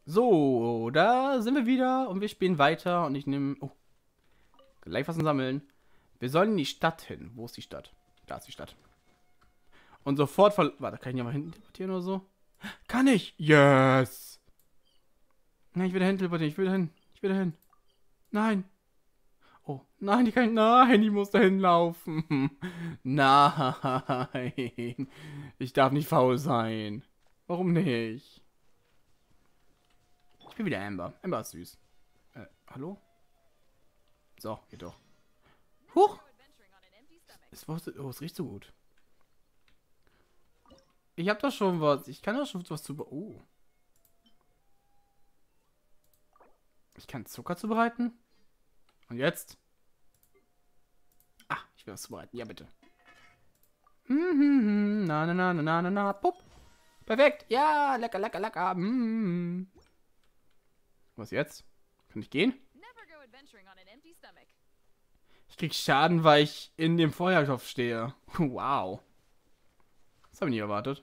So, da sind wir wieder und wir spielen weiter und ich nehme... Oh, gleich was sammeln. Wir sollen in die Stadt hin. Wo ist die Stadt? Da ist die Stadt. Und sofort Warte, kann ich ja mal hinten teleportieren oder so? Kann ich? Yes! Nein, ich will dahin teleportieren. Ich will dahin. Ich will dahin. Nein. Oh, nein, die kann ich... Nein, ich muss dahin laufen. Nein. Ich darf nicht faul sein. Warum nicht? Ich bin wieder Amber. Amber ist süß. Hallo? So, geht doch. Huch! Es riecht so gut. Ich hab doch schon was. Ich kann doch schon was zu... Oh. Ich kann Zucker zubereiten. Und jetzt? Ah, ich will was zubereiten. Ja, bitte. Na, na, na, na, na, na, pup. Perfekt. Ja, lecker, lecker, lecker. Was jetzt? Kann ich gehen? Ich krieg Schaden, weil ich in dem Feuertopf stehe. Wow. Das habe ich nie erwartet.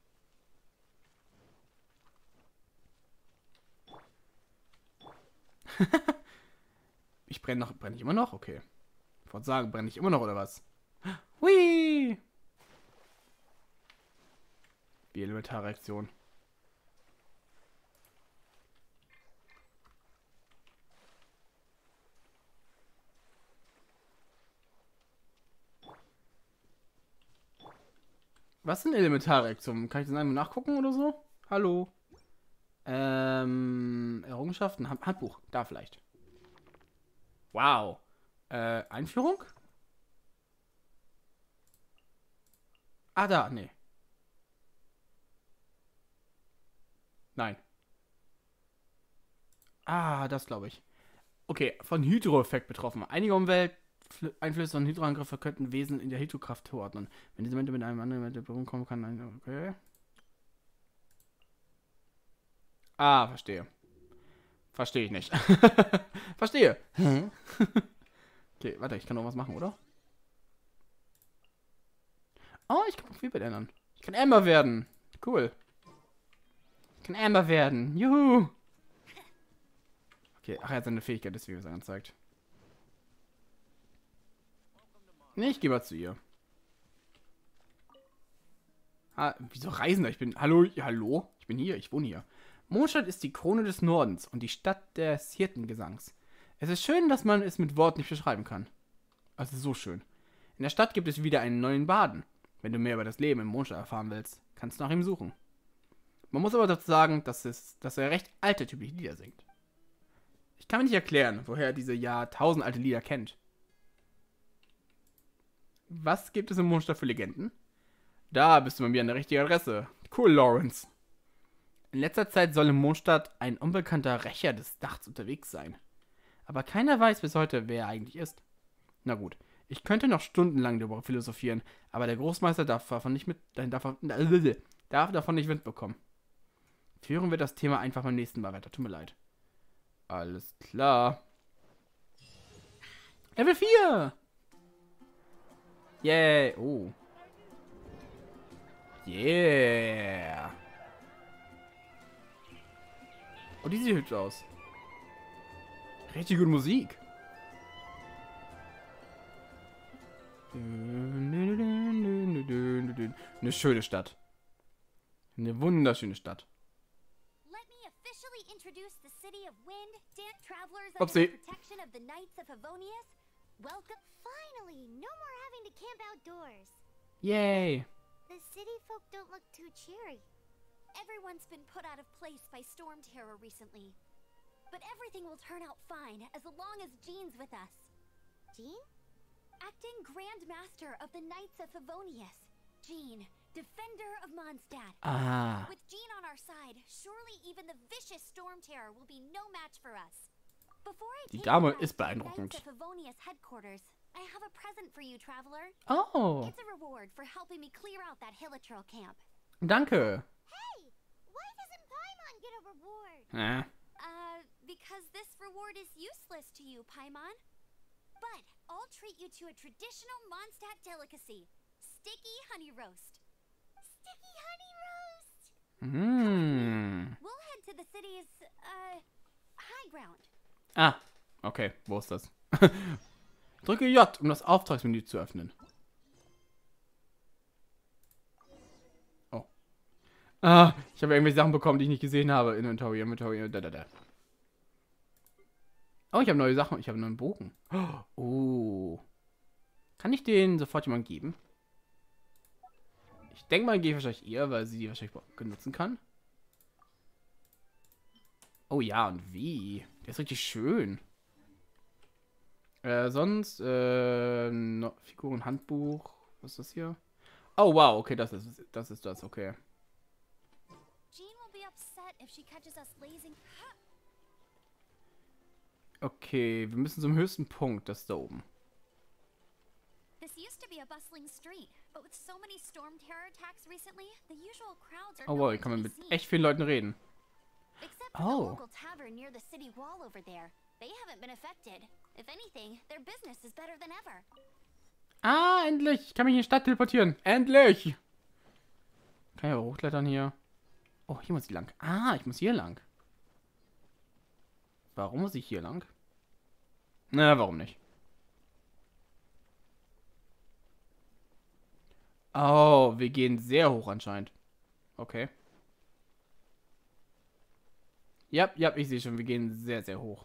Ich brenne noch. Brenne ich immer noch? Okay. Ich wollte sagen, brenne ich immer noch oder was? Hui! Die Elementarreaktion. Was sind Elementarreaktionen? Kann ich das einmal nachgucken oder so? Hallo? Errungenschaften? Handbuch. Da vielleicht. Wow. Einführung? Ah, da. Nee. Nein. Ah, das glaube ich. Okay, von Hydroeffekt betroffen. Einige Umwelteinflüsse und Hydroangriffe könnten Wesen in der Hydrokraft zuordnen. Wenn diese Elemente mit einem anderen Element in Berührung kommen, kann ein... Okay. Ah, verstehe. Verstehe ich nicht. Verstehe. Okay, warte, ich kann noch was machen, oder? Oh, ich kann Profilbild ändern. Ich kann Amber werden. Cool. Ich kann Amber werden. Juhu. Okay, ach, er hat seine Fähigkeit des Videos angezeigt. Nee, ich gehe mal zu ihr. Ah, wieso Reisender? Ich bin... Hallo? Hallo? Ich bin hier. Ich wohne hier. Mondstadt ist die Krone des Nordens und die Stadt des Hirtengesangs. Es ist schön, dass man es mit Worten nicht beschreiben kann. Also so schön. In der Stadt gibt es wieder einen neuen Baden. Wenn du mehr über das Leben im Mondstadt erfahren willst, kannst du nach ihm suchen. Man muss aber dazu sagen, dass er recht altertümliche Lieder singt. Ich kann mir nicht erklären, woher er diese jahrtausendalte Lieder kennt. Was gibt es im Mondstadt für Legenden? Da bist du bei mir an der richtigen Adresse. Cool, Lawrence. In letzter Zeit soll im Mondstadt ein unbekannter Rächer des Nachts unterwegs sein. Aber keiner weiß bis heute, wer er eigentlich ist. Na gut, ich könnte noch stundenlang darüber philosophieren, aber der Großmeister darf davon nicht mitbekommen. Führen wir das Thema einfach beim nächsten Mal weiter. Tut mir leid. Alles klar. Level 4! Yay! Oh. Yeah! Oh, die sieht hübsch aus. Richtig gute Musik. Eine schöne Stadt. Eine wunderschöne Stadt. Upsi. Yay. The city folk don't look too cheery. Everyone's been put out of place by storm terror recently. But everything will turn out fine as long as Jean's with us. Jean? Acting Grand Master of the Knights of Favonius. Jean, Defender of Mondstadt. Ah. With Jean on our side, surely even the vicious storm terror will be no match for us. Before I Die Dame ist Knights beeindruckend. of Favonius headquarters, I have a present for you, traveler. Oh. It's a reward for helping me clear out that Hilitril camp. Danke. Hey, why doesn't Paimon get a reward? Because this reward is useless to you, Paimon. But I'll treat you to a traditional Mondstadt delicacy, sticky honey roast. Sticky honey roast! Mmh. We'll head into the city's, high ground. Ah, okay. Wo ist das? Drücke J, um das Auftragsmenü zu öffnen. Oh. Ah, ich habe irgendwelche Sachen bekommen, die ich nicht gesehen habe. Inventory, da. Oh, ich habe neue Sachen. Ich habe einen neuen Bogen. Oh. Kann ich den sofort jemand geben? Ich denke mal, gehe wahrscheinlich ihr, weil sie die wahrscheinlich benutzen kann. Oh ja, und wie? Der ist richtig schön. Sonst, Figuren, Handbuch. Was ist das hier? Oh, wow, okay, das ist das, okay. Jean will be upset if she catches us lazing. Okay, wir müssen zum höchsten Punkt, das da oben. This used to be a bustling street, but with so many storm terror attacks recently, the usual crowds are Oh, wow, nowhere hier kann to man be mit seen. echt vielen Leuten reden. Except for Oh. the local tavern near the city wall over there. They haven't been affected. If anything, their business is better than ever. Ah, endlich! Ich kann mich in die Stadt teleportieren. Endlich! Kann ich aber hochklettern hier. Oh, hier muss ich lang. Ah, ich muss hier lang. Warum muss ich hier lang? Na, warum nicht? Oh, wir gehen sehr hoch anscheinend. Okay. Ja, ich sehe schon, wir gehen sehr, sehr hoch.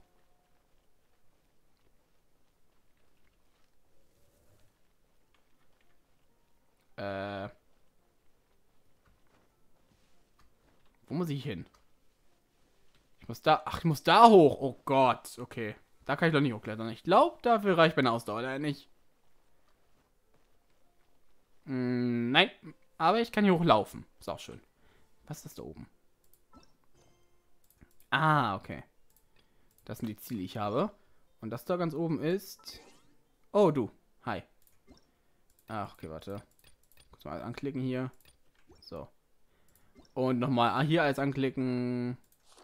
Wo muss ich hin? Ich muss da. Ach, ich muss da hoch. Oh Gott. Okay. Da kann ich doch nicht hochklettern. Ich glaube, dafür reicht meine Ausdauer leider nicht. Nein. Aber ich kann hier hochlaufen. Ist auch schön. Was ist das da oben? Ah, okay. Das sind die Ziele, die ich habe. Und das da ganz oben ist. Oh, du. Hi. Ach, okay, warte. Kurz mal anklicken hier. So. Und nochmal hier alles anklicken.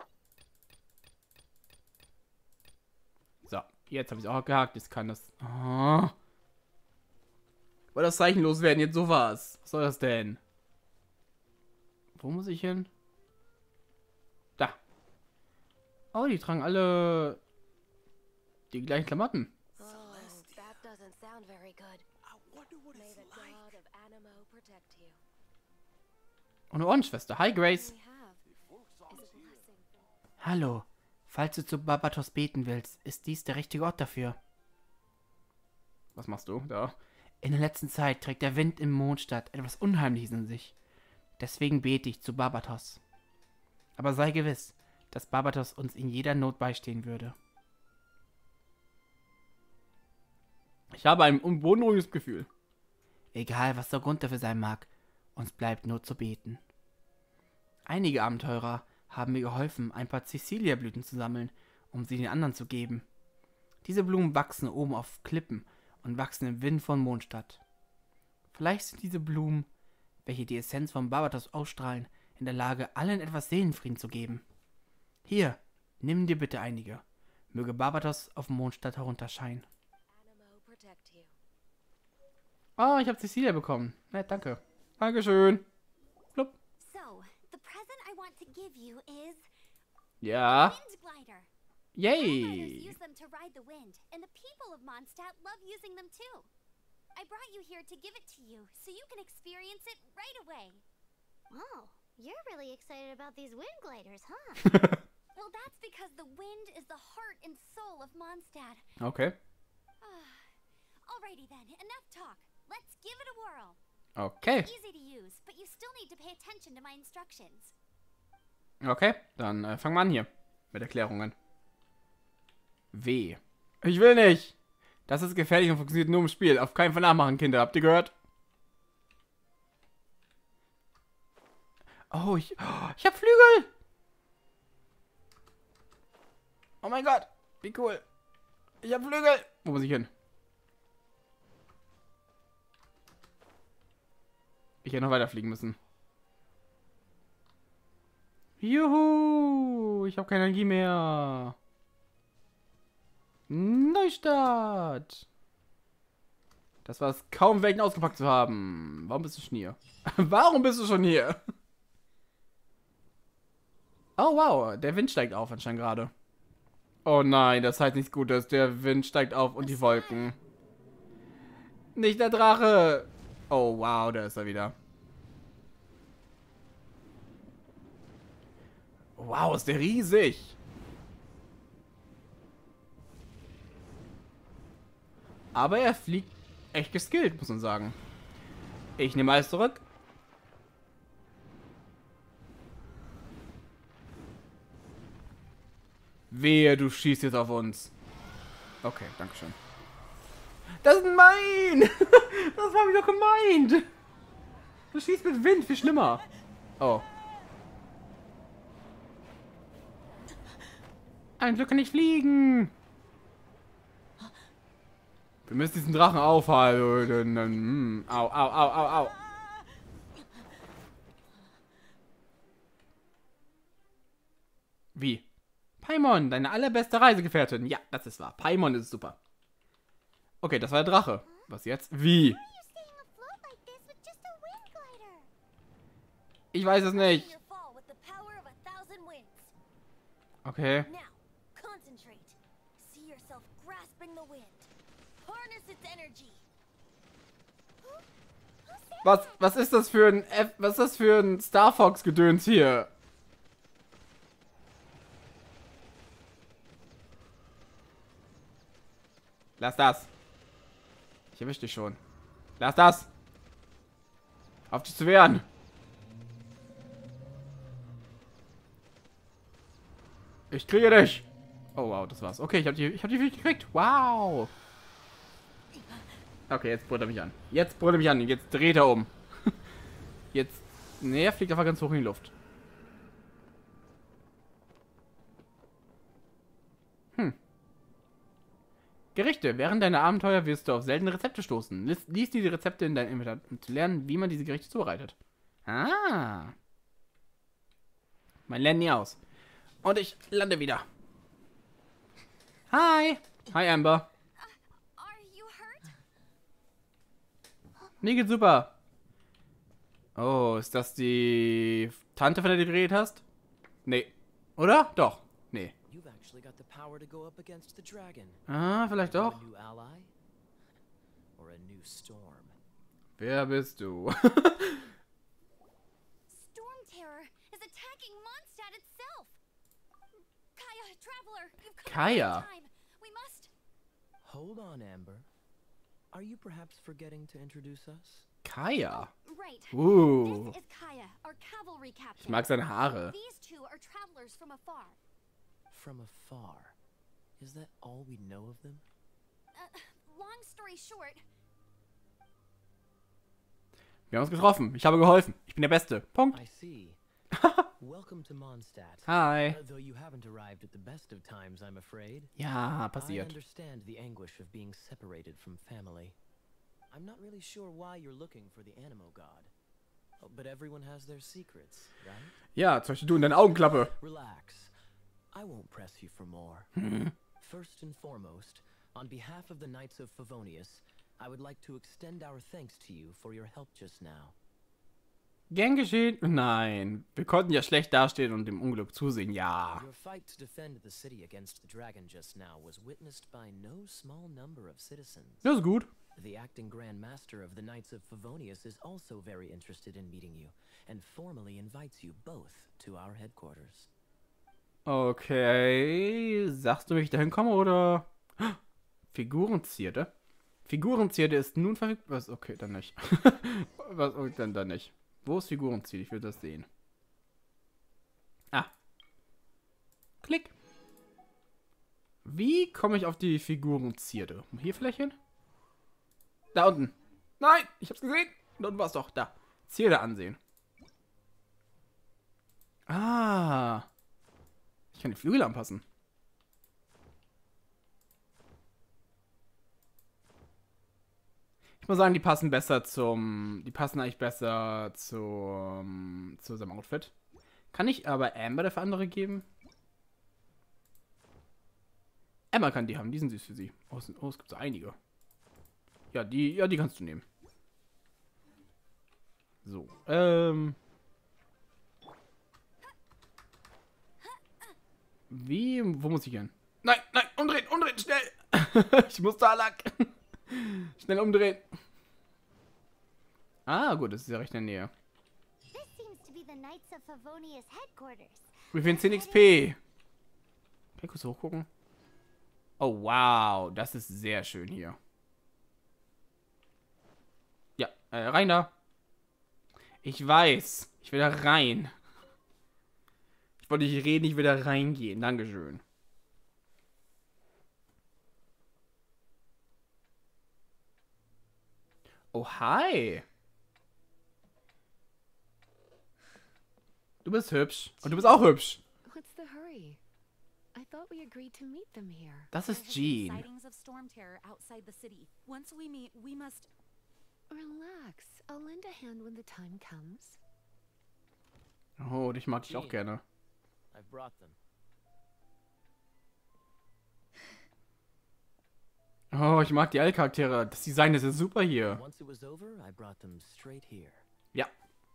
So, jetzt habe ich es auch gehakt. Jetzt kann das. Oh. Weil das Zeichen loswerden. Jetzt sowas. Was soll das denn? Wo muss ich hin? Da. Oh, die tragen alle die gleichen Klamotten. Oh, that doesn't sound very good. May the god of Animo protect you. Und eine Ohrenschwester. Hi, Grace. We have is a blessing. Hallo. Falls du zu Barbatos beten willst, ist dies der richtige Ort dafür. Was machst du da? In der letzten Zeit trägt der Wind im Mondstadt etwas Unheimliches in sich. Deswegen bete ich zu Barbatos. Aber sei gewiss, dass Barbatos uns in jeder Not beistehen würde. Ich habe ein unbeunruhigendes Gefühl. Egal, was der Grund dafür sein mag, uns bleibt nur zu beten. Einige Abenteurer haben mir geholfen, ein paar Cecilia-Blüten zu sammeln, um sie den anderen zu geben. Diese Blumen wachsen oben auf Klippen und wachsen im Wind von Mondstadt. Vielleicht sind diese Blumen, welche die Essenz von Barbatos ausstrahlen, in der Lage, allen etwas Seelenfrieden zu geben. Hier, nimm dir bitte einige. Möge Barbatos auf Mondstadt herunterscheinen. Animo protect you. Oh, ich habe Cecilia bekommen. Nett, danke. Dankeschön. Flupp. So, the present I want to give you is Ja. Wind Glider. Riders Yay. use them to ride the wind, and the people of Mondstadt love using them too. I brought you here to give it to you, so you can experience it right away. Oh, you're really excited about these wind gliders, huh? Well, that's because the wind is the heart and soul of Mondstadt. Okay. Alrighty then, enough talk. Let's give it a whirl. Okay. Easy to use, but you still need to pay attention to my instructions. Okay, dann fangen wir an hier mit Erklärungen. W. Ich will nicht. Das ist gefährlich und funktioniert nur im Spiel. Auf keinen Fall nachmachen, Kinder. Habt ihr gehört? Oh, ich hab Flügel. Oh mein Gott. Wie cool. Ich hab Flügel. Wo muss ich hin? Ich hätte noch weiterfliegen müssen. Juhu. Ich habe keine Energie mehr. Neustart. Das war es kaum, welchen ausgepackt zu haben. Warum bist du schon hier? Warum bist du schon hier? Oh, wow. Der Wind steigt auf anscheinend gerade. Oh nein, das heißt nichts Gutes. Der Wind steigt auf und die Wolken. Nicht der Drache. Oh, wow, da ist er wieder. Wow, ist der riesig. Aber er fliegt echt geskillt, muss man sagen. Ich nehme alles zurück. Wehe, du schießt jetzt auf uns. Okay, danke schön. Das ist mein! Das war wieder gemeint! Du schießt mit Wind, viel schlimmer. Oh. Ein Glück kann ich fliegen. Wir müssen diesen Drachen aufhalten. Au, au, au, au, au. Wie? Paimon, deine allerbeste Reisegefährtin. Ja, das ist wahr. Paimon ist super. Okay, das war der Drache. Was jetzt? Wie? Ich weiß es nicht. Okay. Was ist das für ein was ist das für ein Star Fox Gedöns hier? Lass das. Ich erwisch dich schon. Lass das. Auf dich zu wehren. Ich kriege dich. Oh wow, das war's. Okay, ich hab die gekriegt. Wow. Okay, jetzt brüllt er mich an. Jetzt brüllt er mich an. Jetzt dreht er um. Jetzt. Nee, er fliegt einfach ganz hoch in die Luft. Gerichte. Während deiner Abenteuer wirst du auf seltene Rezepte stoßen. Lies diese Rezepte in deinem Inventar, um zu lernen, wie man diese Gerichte zubereitet. Ah. Man lernt nie aus. Und ich lande wieder. Hi. Hi, Amber. Mir geht's super. Oh, ist das die Tante, von der du geredet hast? Nee. Oder? Doch. Nee. Ah, vielleicht doch. Wer bist du? Storm Terror is attacking Mondstadt itself. Kaya, traveler, you've come Kaya. at time. We must. Hold on, Amber. Are you perhaps forgetting to introduce us? Kaya. Right. Ooh. This is Kaya, our cavalry captain. Ich mag seine Haare. These two are travelers from afar. From afar. Is that all we know of them? Long story short. Wir haben uns getroffen. Ich habe geholfen. Ich bin der Beste. Punkt. I see. Welcome to Mondstadt. Hi. Though you haven't arrived at the best of times, I'm afraid. Ja, I passiert. understand the anguish of being separated from family. I'm not really sure why you're looking for the Animo God. Oh, but everyone has their secrets, right? Ja, zum Beispiel du in deine Augenklappe. Relax. I won't press you for more. First and foremost, on behalf of the Knights of Favonius, I would like to extend our thanks to you for your help just now. Gern geschehen? Nein. Wir konnten ja schlecht dastehen und dem Unglück zusehen. Ja. Your fight to defend the city against the dragon just now was witnessed by no small number of citizens. Das ist gut. The acting Grand Master of the Knights of Favonius is also very interested in meeting you, and formally invites you both to our headquarters. Okay. Sagst du, wie ich da hinkomme, oder? Figurenzierde? Figurenzierde ist nun verfügbar. Was? Okay, dann nicht. Was? Okay, dann nicht. Wo ist Figurenzierde? Ich will das sehen. Ah. Klick. Wie komme ich auf die Figurenzierde? Hier vielleicht hin? Da unten. Nein, ich hab's gesehen. Da unten war es doch. Da. Zierde ansehen. Ah. Ich kann die Flügel anpassen. Ich muss sagen, die passen besser zum... Die passen eigentlich besser zu seinem Outfit. Kann ich aber Amber dafür andere geben? Amber kann die haben, die sind süß für sie. Oh, es gibt so einige. Ja, die kannst du nehmen. So, Wie? Wo muss ich hin? Nein, nein, umdrehen, umdrehen, schnell. Ich muss da lang. Schnell umdrehen. Ah, gut, das ist ja recht in der Nähe. This seems to be the Knights of Favonius headquarters. Wir finden 10 XP. Kann ich kurz hochgucken? Oh, wow. Das ist sehr schön hier. Ja, rein da. Ich weiß. Ich will da rein. Ich wollte nicht reden, ich will da reingehen. Dankeschön. Oh, hi. Du bist hübsch. Und du bist auch hübsch. What's the hurry? I thought we agreed to meet them here. Das ist There have been Jean. sightings of storm terror outside the city. Once we meet, we must... Relax. I'll lend a hand when the time comes. Oh, dich mag ich auch gerne. I've brought them. Oh, ich mag die alle Charaktere. Das Design ist ja super hier. Once it was over, I brought them straight here. Ja.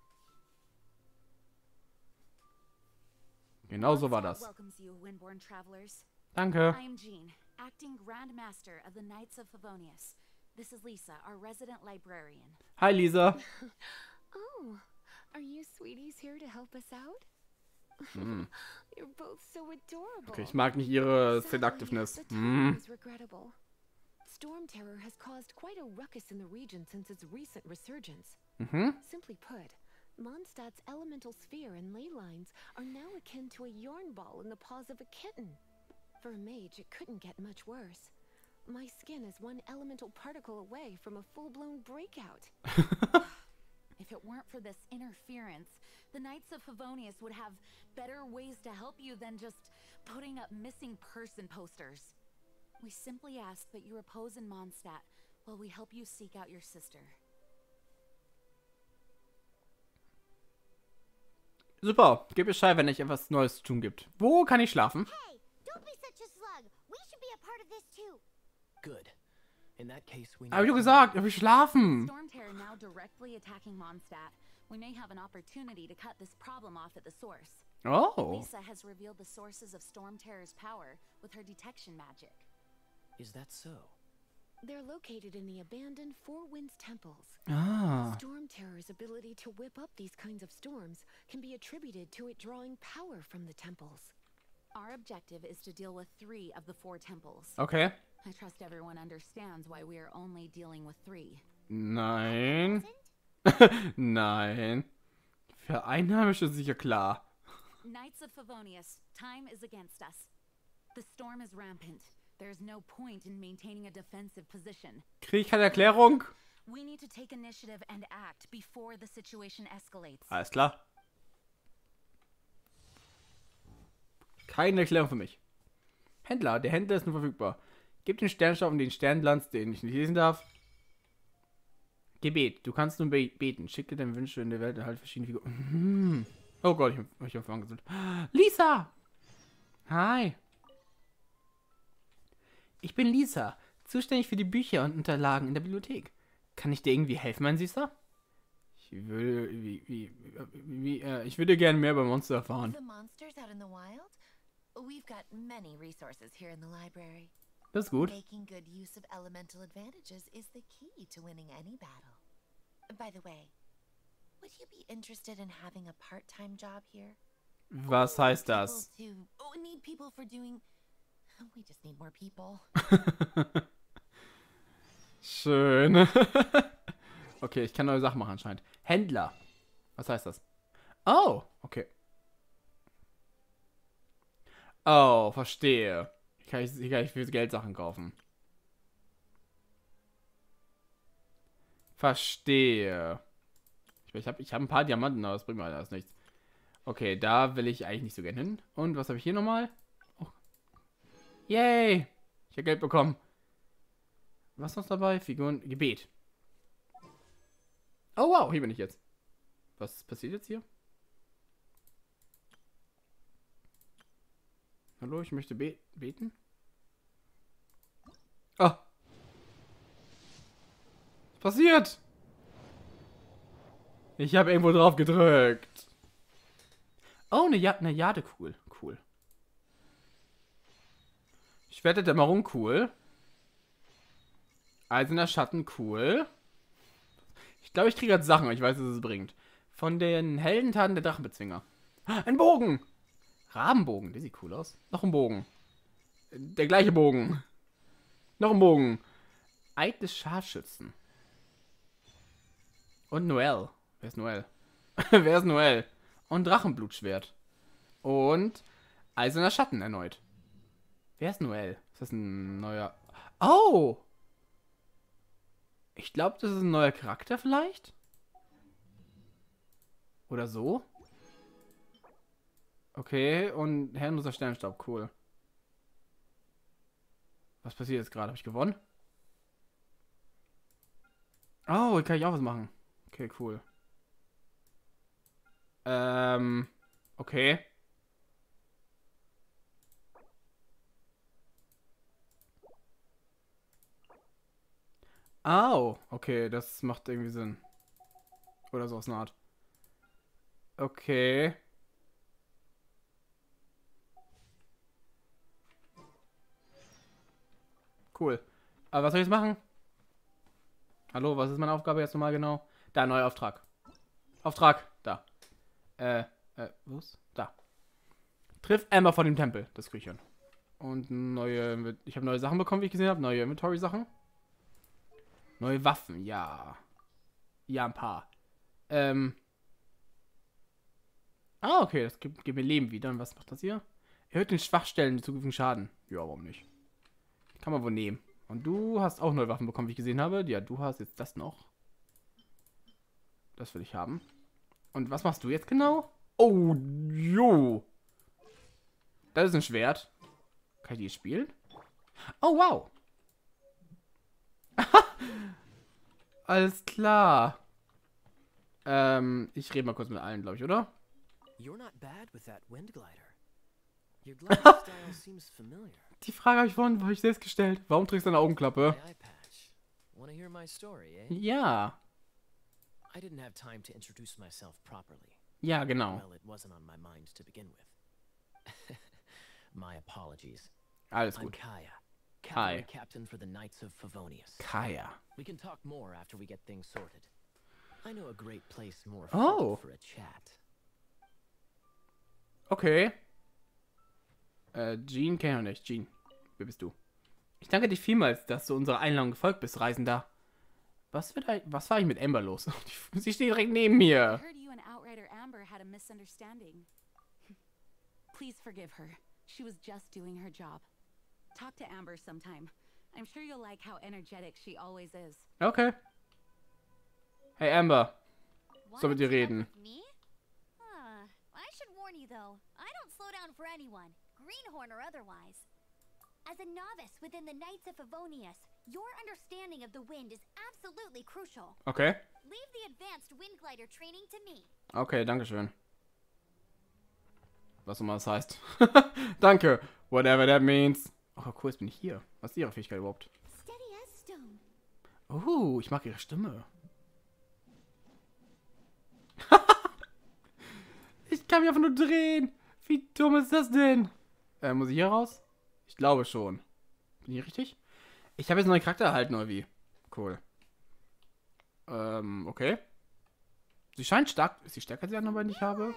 Genau so war das. Welcomes you, Windborn travelers. Danke. I am Jean, acting Grand Master of the Knights of Favonius. This is Lisa, our resident librarian. Hi, Lisa. Oh, are you sweeties here to help us out? Hm. You're both so adorable. Okay, ich mag nicht ihre Sadly, Seductiveness. the timing Hm. is regrettable. Storm terror has caused quite a ruckus in the region since its recent resurgence. Mhm. Simply put, Mondstadt's elemental sphere and ley lines are now akin to a yarn ball in the paws of a kitten. For a mage, it couldn't get much worse. My skin is one elemental particle away from a full-blown breakout. If it weren't for this interference, the Knights of Favonius would have better ways to help you than just putting up missing person posters. We simply ask that you repose in Mondstadt while we help you seek out your sister. Super. Gib Bescheid, wenn es etwas Neues zu tun gibt. Wo kann ich schlafen? Hey, don't be such a slug. We should be a part of this too. Good. In that case, we Hab ich need doch gesagt. Ich will schlafen. Storm terror now directly attacking Mondstadt. We may have an opportunity to cut this problem off at the source. Oh. Lisa has revealed the sources of Storm Terror's power with her detection magic. Is that so? They're located in the abandoned Four Winds temples. Ah. Storm Terror's ability to whip up these kinds of storms can be attributed to it drawing power from the temples. Our objective is to deal with 3 of the 4 temples. Okay. I trust everyone understands why we are only dealing with 3. Nein. Nein. Für Einheimische ist sicher klar. Knights of Favonius, time is against us. The storm is rampant. There's no point in maintaining a defensive position. Krieg ich keine Erklärung? We need to take initiative and act before the situation escalates. Alles klar. Keine Erklärung für mich. Händler. Der Händler ist nur verfügbar. Gib den Sternstaub und den Sternlanz, den ich nicht lesen darf. Gebet. Du kannst nur beten. Schicke deine Wünsche in der Welt und halt verschiedene Figuren. Oh Gott, ich hab vergessen. Lisa! Hi. Ich bin Lisa, zuständig für die Bücher und Unterlagen in der Bibliothek. Kann ich dir irgendwie helfen, mein Süßer? Ich würde gerne mehr über Monster erfahren. The monsters out in the wild? We've got many resources here in the library. Das ist gut. Making good use of elemental advantages is the key to winning any battle. By the way, would you be interested in having a part-time job here? Was heißt das? Need people for doing... We just need more people. Schön. Okay, ich kann neue Sachen machen anscheinend. Händler. Was heißt das? Oh, okay. Oh, verstehe. Hier kann ich für Geld Sachen kaufen. Verstehe. Ich hab ein paar Diamanten, aber das bringt mir alles nichts. Okay, da will ich eigentlich nicht so gerne hin. Und was habe ich hier nochmal? Oh. Yay! Ich habe Geld bekommen. Was noch dabei? Figuren, Gebet. Oh wow, hier bin ich jetzt. Was passiert jetzt hier? Hallo, ich möchte beten. Oh. Was passiert? Ich habe irgendwo drauf gedrückt. Oh, eine Jadekugel. Cool. Schwert der Dämmerung, cool. Eiserner Schatten, cool. Ich glaube, ich kriege gerade Sachen, aber ich weiß, was es bringt. Von den Heldentaten der Drachenbezwinger. Ein Bogen! Rabenbogen, der sieht cool aus. Noch ein Bogen. Der gleiche Bogen. Noch ein Bogen. Eid des Scharfschützen. Und Noel. Wer ist Noel? Wer ist Noel? Und Drachenblutschwert. Und Eiserner Schatten erneut. Wer ist Noel? Ist das ein neuer... Oh! Ich glaube, das ist ein neuer Charakter vielleicht? Oder so? Okay, und herrenloser Sternstaub, cool. Was passiert jetzt gerade? Habe ich gewonnen? Oh, hier kann ich auch was machen. Okay, cool. Okay. Au, okay, das macht irgendwie Sinn. Oder so aus einer Art. Okay. Cool. Aber was soll ich jetzt machen? Hallo, was ist meine Aufgabe jetzt nochmal genau? Da, neuer Auftrag. Auftrag, da. Was? Da. Triff Amber vor dem Tempel, das kriege ich hin. Und neue, ich habe neue Sachen bekommen, wie ich gesehen habe. Neue Inventory-Sachen. Neue Waffen, ja. Ja, ein paar. Ah, okay, das gibt mir Leben wieder. Und was macht das hier? Erhöht den Schwachstellen den zukünftigen Schaden. Ja, warum nicht? Kann man wohl nehmen. Und du hast auch neue Waffen bekommen, wie ich gesehen habe. Ja, du hast jetzt das noch. Das will ich haben. Und was machst du jetzt genau? Oh, jo. Das ist ein Schwert. Kann ich die spielen? Oh, wow. Alles klar. Ich rede mal kurz mit allen, glaube ich, oder? You're not bad with that wind glider. Your gliding style seems familiar. Die Frage habe ich vorhin für euch selbst gestellt. Warum trägst du eine Augenklappe? My eye patch. Wanna hear my story, eh? Ja. I didn't have time to introduce myself properly. Ja, genau. Well, it wasn't on my mind to begin with. My apologies. Alles I'm gut. Kaya, Kai. cavalry captain for the Knights of Favonius. Kaya. We can talk more after we get things sorted. I know a great place more Oh. fit for a chat. Okay. Jean kenn ich noch nicht. Jean, wer bist du? Ich danke dir vielmals, dass du unserer Einladung gefolgt bist, Reisender. Was war ich mit Amber los? Sie steht direkt neben I mir. heard you and Outrider Amber had a misunderstanding. Please forgive her. She was just doing her job. Talk to Amber sometime. I'm sure you'll like how energetic she always is. Okay. Hey Amber. Wanna Soll mit dir team up reden. with me? I should warn you though, I don't slow down for anyone, greenhorn or otherwise. As a novice within the Knights of Favonius, your understanding of the wind is absolutely crucial. Okay. Leave the advanced wind glider training to me. Okay, danke schön. Was immer das heißt. Danke. Whatever that means. Oh, cool, jetzt bin ich hier. Was ist ihre Fähigkeit überhaupt? Steady as stone. Oh, ich mag ihre Stimme. Ich kann mich einfach nur drehen. Wie dumm ist das denn? Muss ich hier raus? Ich glaube schon. Bin ich richtig? Ich habe jetzt einen neuen Charakter erhalten, oder wie? Cool. Okay. Sie scheint stark. Ist sie stärker als die anderen beiden, die ich habe?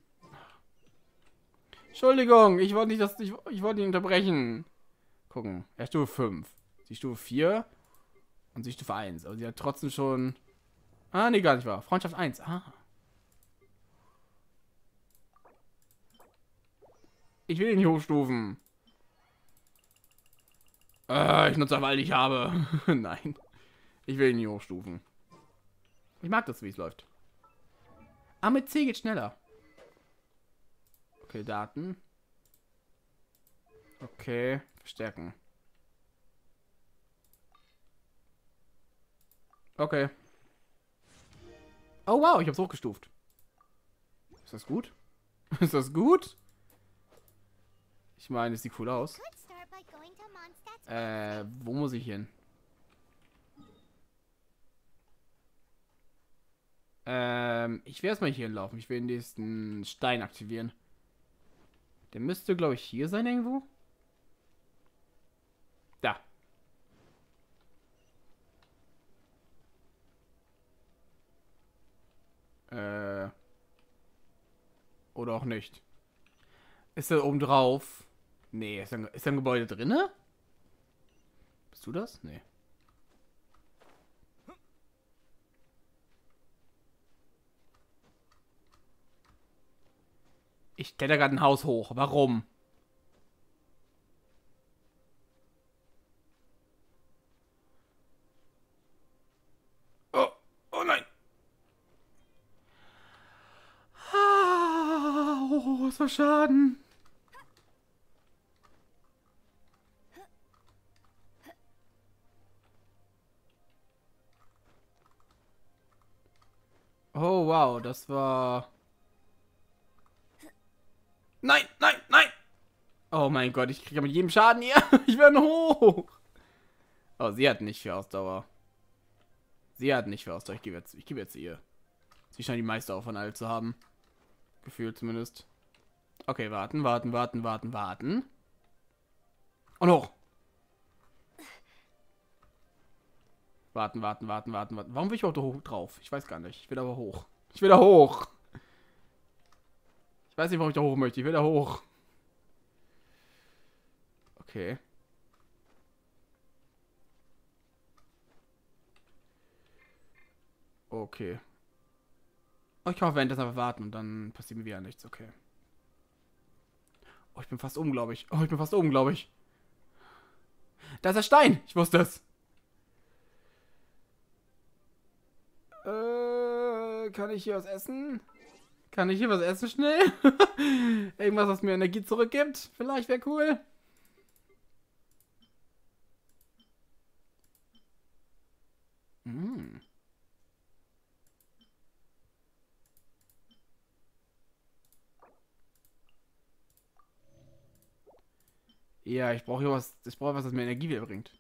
Entschuldigung, ich wollte nicht, ich wollte nicht unterbrechen. Gucken. Er Stufe 5. Sie Stufe 4. Und sie Stufe 1. Aber sie hat trotzdem schon. Ah, nee, gar nicht wahr. Freundschaft 1. Ah. Ich will ihn nicht hochstufen. Ich nutze einfach, weil ich habe. Nein. Ich will ihn nicht hochstufen. Ich mag das, wie es läuft. Ah, mit C geht schneller. Okay, Daten. Okay, verstärken. Okay. Oh wow, ich hab's hochgestuft. Ist das gut? Ist das gut? Ich meine, es sieht cool aus. Could start by going to Mondstadt's Wo muss ich hin? Ich werde erstmal hier hinlaufen. Ich will den nächsten Stein aktivieren. Der müsste, glaube ich, hier sein irgendwo. Oder auch nicht. Ist da oben drauf? Nee, ist da ein Gebäude drinne? Bist du das? Nee. Ich kletter gerade ein Haus hoch. Warum? Oh, oh nein. Oh, was für Schaden. Oh, wow, das war... Nein, nein, nein! Oh mein Gott, ich kriege mit jedem Schaden hier. Ich werde hoch. Oh, sie hat nicht viel Ausdauer. Sie hat nicht viel Ausdauer. Ich gebe jetzt ihr. Sie scheint die meiste auch von all zu haben. Gefühlt zumindest. Okay, warten. Und hoch. Warten. Warum will ich auch da hoch drauf? Ich weiß gar nicht. Ich will aber hoch. Ich will da hoch. Ich weiß nicht, warum ich da hoch möchte. Ich will da hoch. Okay. Okay. Oh, ich kann auch währenddessen einfach warten und dann passiert mir wieder nichts. Okay. Oh, ich bin fast oben, glaube ich. Da ist der Stein. Ich wusste es. Kann ich hier was essen? Kann ich hier was essen schnell? Irgendwas, was mir Energie zurückgibt? Vielleicht wäre cool. Mm. Ja, ich brauche hier was. Ich brauche was, das mir Energie wieder bringt.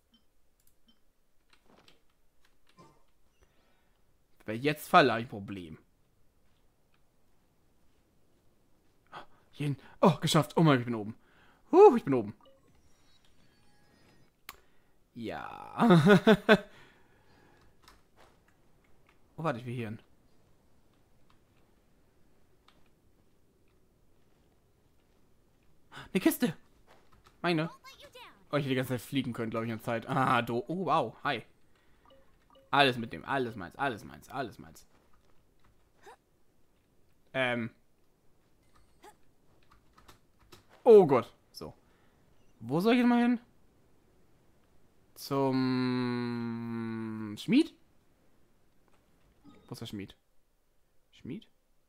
Wenn ich jetzt falle, habe ich ein Problem. Oh, geschafft. Oh mein, ich bin oben. Ich bin oben. Ja. Oh, warte, ich will hier hin. Eine Kiste. Meine. Oh, ich hätte die ganze Zeit fliegen können, glaube ich, in der Zeit. Ah, du. Oh, wow. Hi. Alles mitnehmen. Alles meins. Oh Gott. So. Wo soll ich jetzt mal hin? Zum Schmied? Wo ist der Schmied? Schmied?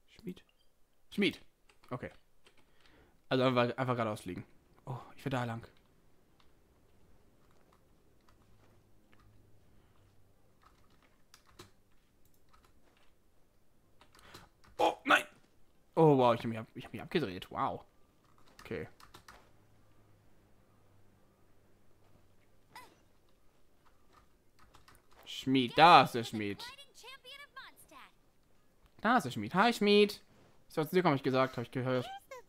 Okay. Also einfach geradeaus fliegen. Oh, ich will da lang. Oh, nein! Oh, wow, ich hab mich abgedreht. Wow. Okay. Schmied, da ist der Schmied. Da ist der Schmied. Hi, Schmied. Ich soll zu dir kommen, hab ich gesagt, habe ich gehört.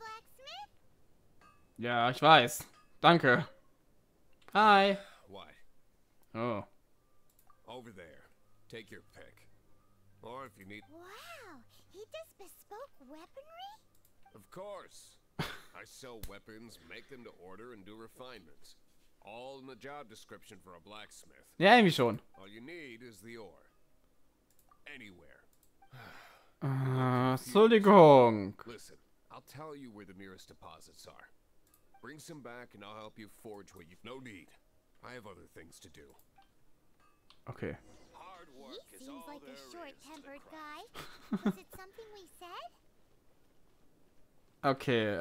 Ja, ich weiß. Danke. Hi. Why? Oh. Over there. Take your pick. Or if you need... Wow, he does bespoke weaponry? Of course. I sell weapons, make them to order, and do refinements. All in the job description for a blacksmith. Ja, irgendwie schon. All you need is the ore. Anywhere. Entschuldigung. Listen, I'll tell you where the nearest deposits are. Bring some back and I'll help you forge what you've no need. I have other things to do. Okay. Hard He work is seems all like there a is to short-tempered the guy. Was it something we said? Okay,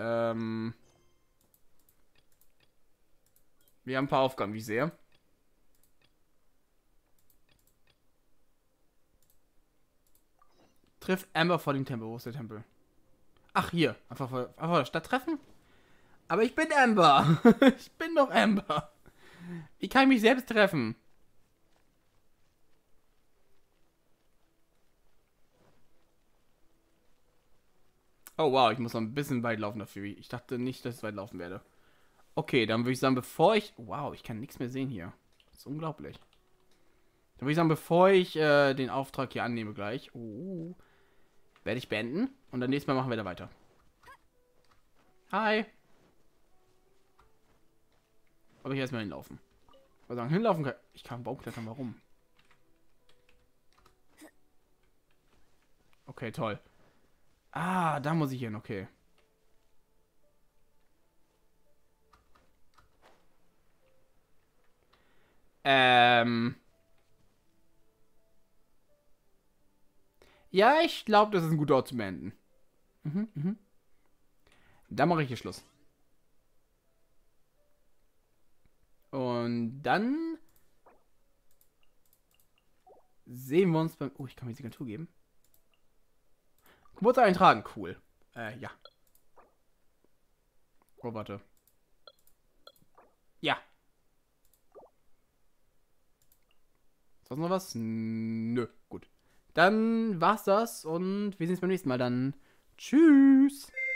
wir haben ein paar Aufgaben, wie ich sehe. Triff Amber vor dem Tempel. Wo ist der Tempel? Ach, hier. Einfach vor der Stadt treffen? Aber ich bin Amber. Ich bin doch Amber. Wie kann ich mich selbst treffen? Oh, wow. Ich muss noch ein bisschen weit laufen dafür. Ich dachte nicht, dass ich weit laufen werde. Okay, dann würde ich sagen, bevor ich... Wow, ich kann nichts mehr sehen hier. Das ist unglaublich. Dann würde ich sagen, bevor ich den Auftrag hier annehme gleich... werde ich beenden. Und dann nächstes Mal machen wir da weiter. Hi. Aber ich erstmal hinlaufen. Ich sagen, hinlaufen kann. Ich kann Baum klettern, warum? Okay, toll. Ah, da muss ich hin, okay. Ja, ich glaube, das ist ein guter Ort zum Beenden. Da mache ich hier Schluss. Und dann sehen wir uns beim... Oh, ich kann mir die Signatur geben. Geburtstag eintragen, cool. Ja. Oh, warte. Ja. Ist das noch was? Nö, gut. Dann war's das und wir sehen uns beim nächsten Mal dann. Tschüss.